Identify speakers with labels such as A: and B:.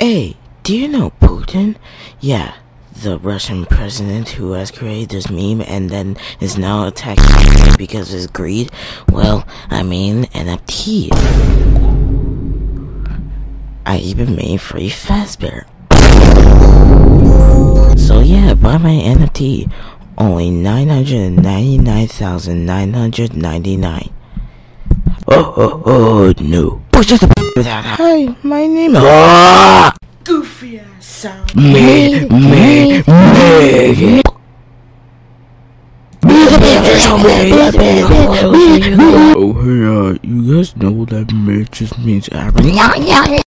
A: Hey, do you know Putin? Yeah, the Russian president who has created this meme and then is now attacking me because of his greed. Well, I mean NFT. I even made free Fazbear. So yeah, buy my NFT. Only 999,999. Oh no. Hi, my name is
B: Goofy ass sound.
A: me. Oh hey, you guys know that Mitch just means average.